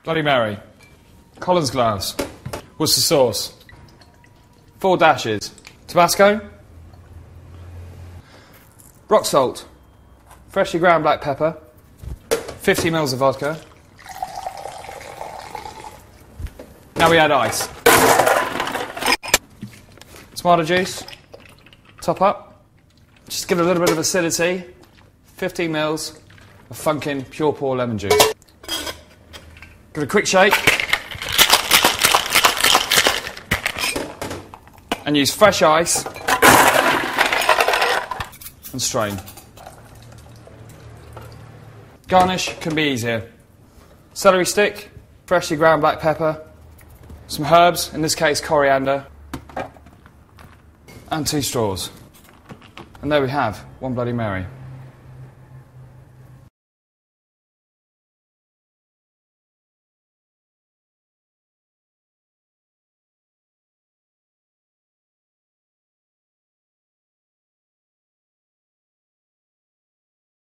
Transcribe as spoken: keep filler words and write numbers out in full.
Bloody Mary, Collins glass, Worcester sauce, four dashes, Tabasco, rock salt, freshly ground black pepper, fifty mils of vodka. Now we add ice. Tomato juice, top up, just give it a little bit of acidity, fifteen mils of funkin' pure pour lemon juice. Give it a quick shake. And use fresh ice and strain. Garnish can be easier. Celery stick, freshly ground black pepper, some herbs, in this case coriander, and two straws. And there we have one Bloody Mary.